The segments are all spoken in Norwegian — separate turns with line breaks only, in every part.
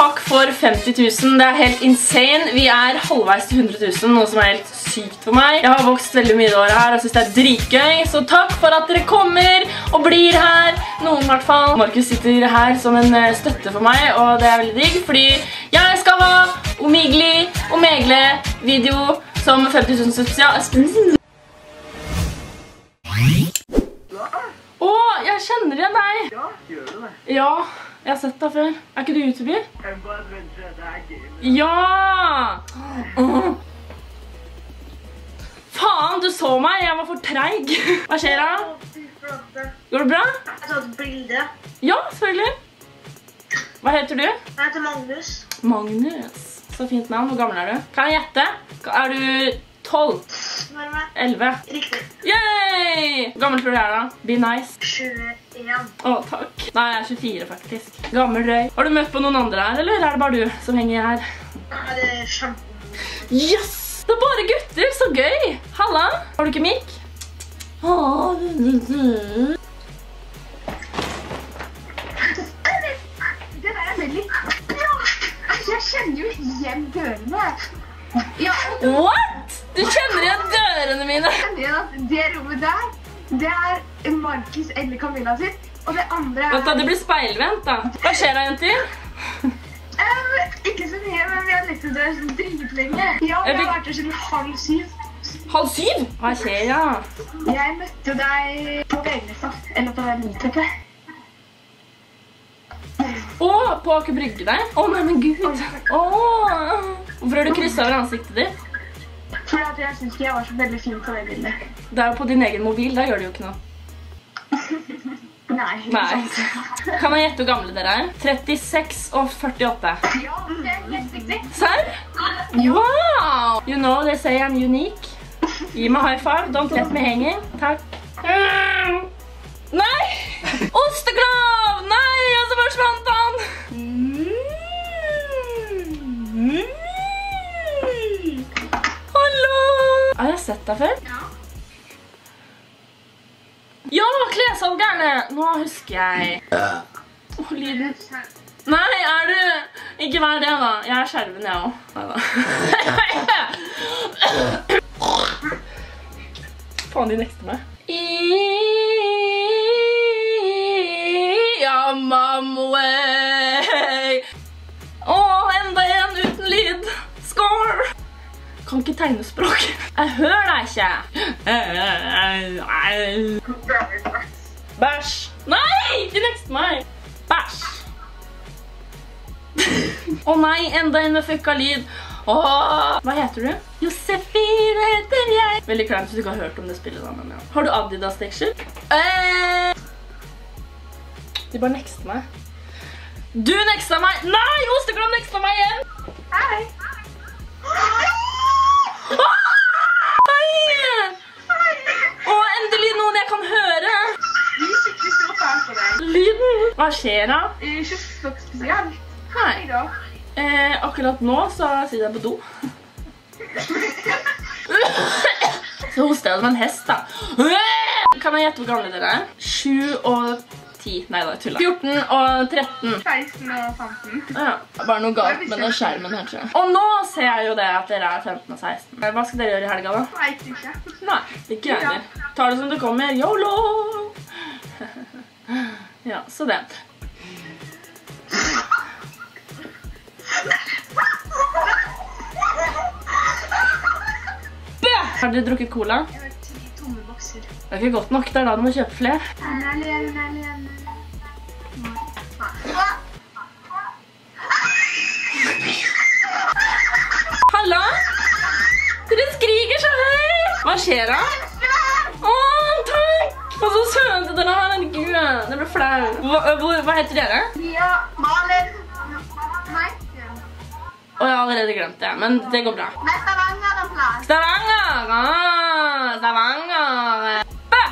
takk for 50 000. Det er helt insane. Vi er halvveis til 100 000, noe som er helt sykt for meg. Jeg har vokst veldig mye i året her, og synes det er dritgøy. Så takk for at dere kommer og blir her. Noen i hvert fall. Markus sitter her som en støtte for meg, og det er veldig digg, fordi jeg skal ha Omegle-video som 50 000 subs. Åh, jeg kjenner igjen deg.
Ja, gjør du det?
Ja, jeg har sett deg før. Er ikke du YouTuber? Ja! Faen, du så meg. Jeg var for treig. Hva skjer da? Går det bra?
Jeg tar et bilde.
Ja, selvfølgelig. Hva heter du?
Jeg heter Magnus.
Magnus. Så fint navn. Hvor gammel er du? Kan jeg gjette? Er du 12? 11?
Riktig.
Yay! Hvor gammel tror du er da? Be nice.
21.
Åh, takk. Nei, jeg er 24 faktisk. Gammel røy. Har du møtt på noen andre her, eller er det bare du som henger her?
Ja, det er kjempe.
Yes! Det er bare gutter, så gøy! Halla! Har du ikke mikk?
Det der er veldig... Ja, jeg kjenner jo igjen dørene. Ja,
What? Du kjenner igjen dørene mine?
det rommet der, det er Markus eller Camilla sitt, og det andre er...
Vent da, det blir speilvendt da. Hva skjer da, jenter?
Ikke så mye, men vi har lett til det dritlenge. Ja, vi har vært der siden 6:30.
6:30? Hva skjer da?
Jeg møtte deg på Vegnestad, eller på Nytøkke.
Åh, på Aker Brygge der? Åh, nei, men Gud. Åh. Hvorfor har du krysset over ansiktet ditt?
Fordi at jeg synes ikke jeg var så veldig fin på det bildet.
Det er jo på din egen mobil, da gjør det jo ikke noe.
Nei.
Kan jeg gjette hvor gamle dere er? 36 og 48.
Ja, det er helt riktig.
Serr? Wow! You know, they say I'm unique. Gi meg high five, don't let me hanging. Takk. Nei! Osteklav! Nei, og så forsvant han! Hallo! Har jeg sett deg før?
Ja.
Ja, klesalgerne! Nå husker jeg. Åh, lyden. Nei, er du? Ikke vær det da. Jeg er skjerven, jeg også. Faen, de nekter meg. Way. Åh, enda en uten lyd. Score! Kan ikke tegne språk. Jeg hører deg ikke. Bæsj. Nei, de nekster meg. Bæsj. Åh nei, enda en med fucka lyd. Åh. Hva heter du? Josefine heter jeg. Veldig kleint hvis du ikke har hørt om det spillet da, men ja. Har du Adidas-deksel? De bare nekster meg. Du nekster meg! Nei, Osteklav nekster meg igjen!
Hei!
Hei! Åh, endelig noen jeg kan høre!
Vi skikkelig så fælt på deg.
Lyden! Hva skjer da?
Ikke så spesielt.
Hei.
Hei da.
Akkurat nå så sitter jeg på do. Så hoster jeg som en hest da. Kan jeg gjette hvor gamle dere er? 7 og 10. Nei da, jeg tuller. 14 og 13.
16 og 15.
Ja, bare noe galt med den skjermen her, tror jeg. Og nå ser jeg jo det at dere er 15 og 16. Hva skal dere gjøre i helga da?
Vet ikke.
Nei, ikke jeg heller. Ta det som det kommer. YOLO! Ja, så det. Har dere drukket cola?
Jeg har 3 tomme bokser.
Det er ikke godt nok, det er da du må kjøpe flere. Halla? Dere skriker så høyt! Hva skjer da? Åh, takk! Og så søte dere har, herregud. Det ble flau. Hva heter dere?
Mia, Malin. Nei.
Åh, jeg har allerede glemt det, men det går bra.
Nei, Stavanger er plass.
Stavanger! Stavanger! Bæ!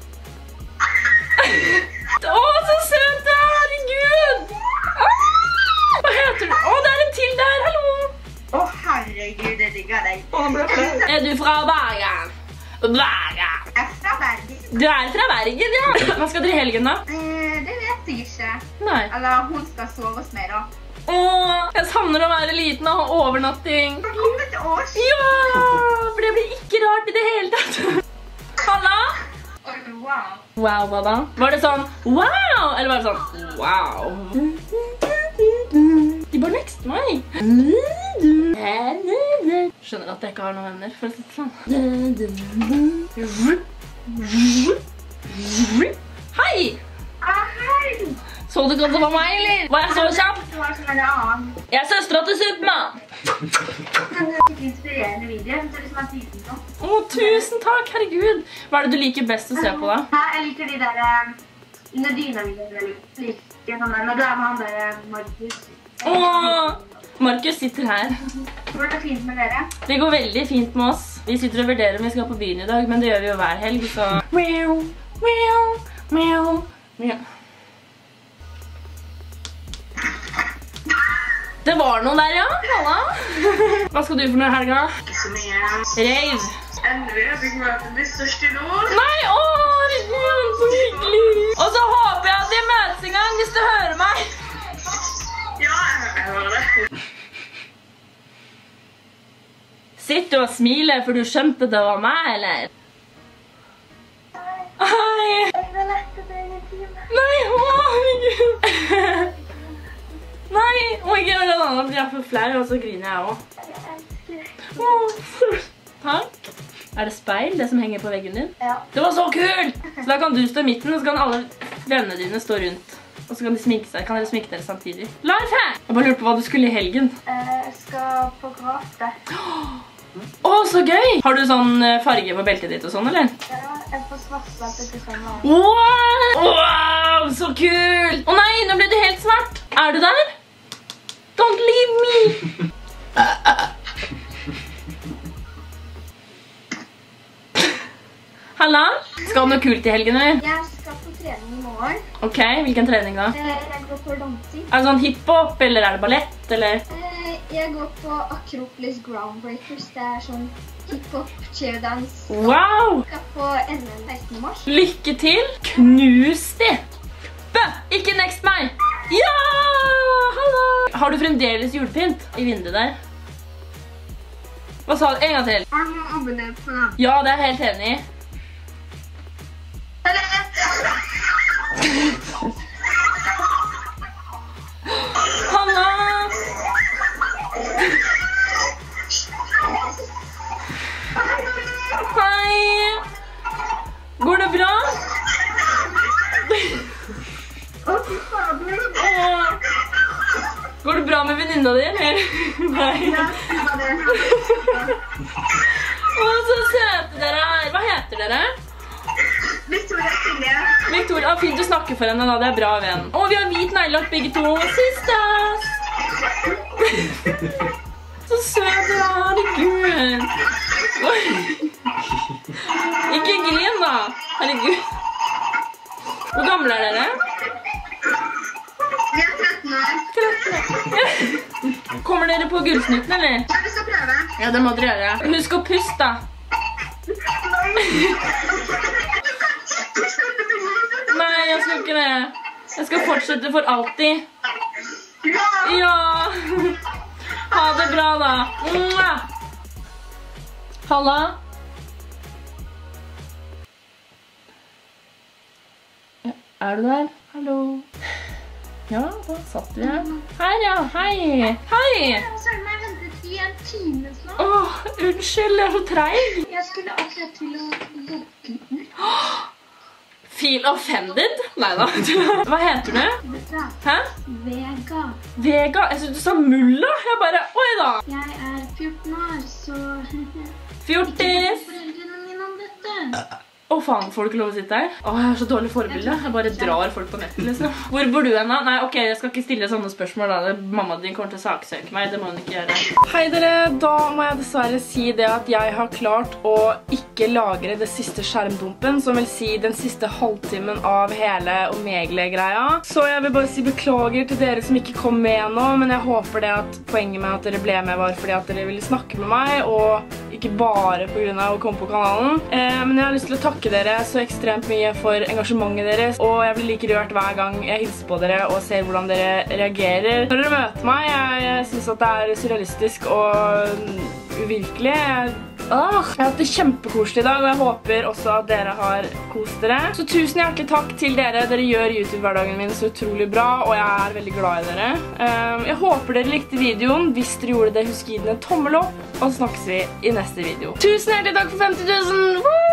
Åh, så søt du er, herregud! Hva heter du? Åh, det er en til der, hallo!
Å, herregud, jeg digger deg.
Er du fra Bergen? Bergen!
Jeg er fra Bergen.
Du er fra Bergen, ja. Hva skal dere i helgen da?
Det vet jeg ikke.
Nei.
Eller hun skal sove hos meg da.
Åh, jeg savner å være liten og ha overnatting.
Velkommen til oss.
Ja, for det blir ikke rart i det hele tatt. Halla?
Wow.
Wow, hva da? Var det sånn, wow, eller var det sånn, wow? De bor next meg. Skjønner at jeg ikke har noen venner, for å si det sånn. Hei!
Hei!
Så du godt det var meg, eller? Var jeg så kjapp?
Det var sånn en annen.
Jeg er søstera til Superman.
Skikkelig inspirerende video. Jeg synes det er tiden sånn.
Å, tusen takk, herregud. Hva er det du liker best å se på da?
Jeg liker de der under dyna-videoene veldig. Like sånn der, når du er med han der Markus.
Åh, Markus sitter her.
Går det fint med dere?
Det går veldig fint med oss. Vi sitter og vurderer om vi skal på byen i dag, men det gjør vi jo hver helg, så... Meow, meow, meow, meow. Det var noe der, ja. Halla. Hva skal du for noe i helga?
Ikke så mye.
Reiv.
Endelig har jeg møtt de største i nord.
Nei, herregud, så hyggelig. Og så håper jeg at vi møtes en gang hvis du hører meg.
Ja, jeg hører det.
Sitter du og smiler for du skjønte det var meg, eller? Hei.
Jeg vil lette deg en time.
Nei, herregud. Nei, jeg blir for flau, og så griner jeg også.
Jeg elsker deg.
Takk. Er det speil, det som henger på veggen din?
Ja.
Det var så kult! Så da kan du stå i midten, og så kan alle vennene dine stå rundt. Og så kan de sminke seg. Kan dere sminke dere samtidig? Life hack! Jeg bare lurte på hva du skulle i helgen.
Jeg skal på gråte.
Åh, så gøy! Har du sånn farge på beltet ditt og sånn, eller?
Ja, jeg får svartlapp til sommer.
Wow, så kult! Å nei, nå ble du helt svart. Er du der? Don't leave me! Halla? Skal du noe kult i helgen, eller?
Jeg skal på trening i morgen.
Ok, hvilken trening da?
Jeg går på dansing.
Er det sånn hiphop, eller er det ballett, eller?
Jeg går på Akropolis Groundbreakers. Det er sånn hiphop, cheerdance.
Wow!
Jeg skal på NM 16. mars.
Lykke til! Knus de! Bø! Ikke next meg! Ja! Hallo! Har du fremdeles julepynt i vinduet der? Hva sa du? En gang til.
Har du abonnert på den?
Ja, det er jeg helt enig i. Hanna! Hei! Går det bra? Går det bra med venninna di, eller? Nei. Å, så søte dere er. Hva heter dere?
Victoria Silje.
Victoria, fint du snakker for henne da, det er bra venn. Å, vi har hvit neglelakk begge to. Sisters! Så søt du er, herregud. Oi. Ikke grin da, herregud. Hvor gamle er dere?
Vi er 13 år.
Kommer dere på gullsnutten, eller?
Ja, vi skal prøve.
Ja, det må dere gjøre. Husk å puste da. Nei, jeg skal ikke det. Jeg skal fortsette for alltid. Ja. Ha det bra da. Halla. Ja, er du der? Hallo. Ja, da satt vi her. Her, ja. Hei. Hei.
Søren meg ventet i en time snart.
Åh, unnskyld, jeg er så treig.
Jeg skulle akkurat til å lukke ut.
Feel offended? Neida. Hva heter du? Hæ?
Vega.
Vega? Jeg synes du sa Mulla. Jeg bare, oi da.
Jeg er 14 år, så...
Fjortis.
Foreldrene mine om dette.
Å faen, får du ikke lov å sitte her? Åh, jeg har så dårlig forbilde. Jeg bare drar folk på nettet, liksom. Hvor bor du hen da? Nei, ok, jeg skal ikke stille sånne spørsmål da. Mamma din kommer til å saksøke meg, det må hun ikke gjøre. Hei dere, da må jeg dessverre si det at jeg har klart å ikke lagre det siste skjermdumpen, som vil si den siste halvtimen av hele Omegle-greia. Så jeg vil bare si beklager til dere som ikke kom med nå, men jeg håper det at poenget med at dere ble med var fordi at dere ville snakke med meg, og ikke bare på grunn av å komme på kanalen. Men jeg har lyst til å takke dere så ekstremt mye for engasjementet deres, og jeg blir like rørt hver gang jeg hilser på dere og ser hvordan dere reagerer. Når dere møter meg, jeg synes at det er surrealistisk og uvirkelig. Jeg har hatt det kjempekoselig i dag, og jeg håper også at dere har kost dere. Så tusen hjertelig takk til dere. Dere gjør YouTube-hverdagen min så utrolig bra, og jeg er veldig glad i dere. Jeg håper dere likte videoen. Hvis dere gjorde det, husk å gi den en tommel opp, og så snakkes vi i neste video. Tusen hjertelig takk for 50 000! Woo!